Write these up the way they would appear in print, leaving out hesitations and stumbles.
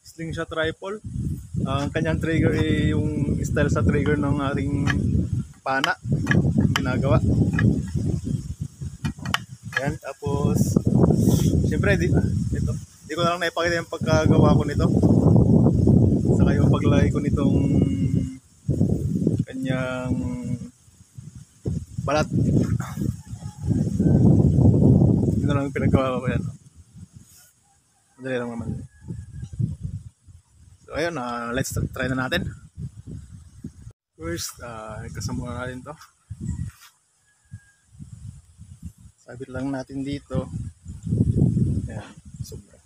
slingshot rifle. Ang kanyang trigger ay yung style sa trigger ng ating pana ginagawa. Ayan, tapos siyempre ito, di ko na lang naipakita yung pagkagawa ko nito. Saka yung paglagay ko nitong kanyang balat. Yun na lang yung pinagawa ko yan. Madali lang naman. So ayun, let's try na natin. First, kasama natin to. Sabit lang natin dito. Ayan, sobra.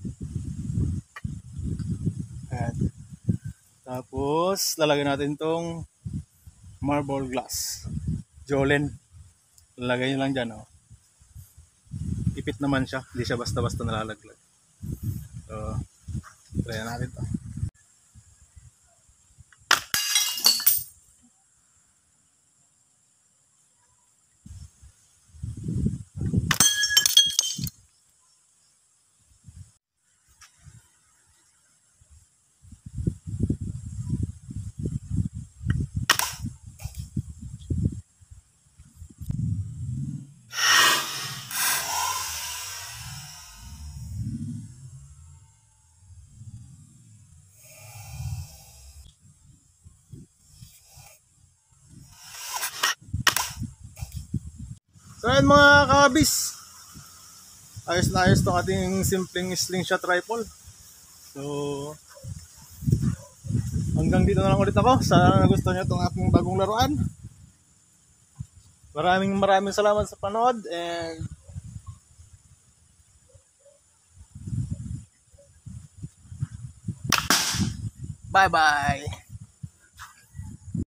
Ayan. Tapos, lalagyan natin tong marble glass. Jolene. Lalagay nyo lang dyan, oh. Ipit naman siya. Hindi siya basta-basta nalalaglag. So, try na natin to. So ayan mga kabis, ayos na ayos itong ating simpleng slingshot rifle. So hanggang dito na lang ulit ako. Sana gusto nyo itong aking bagong laruan. Maraming salamat sa panood and bye bye.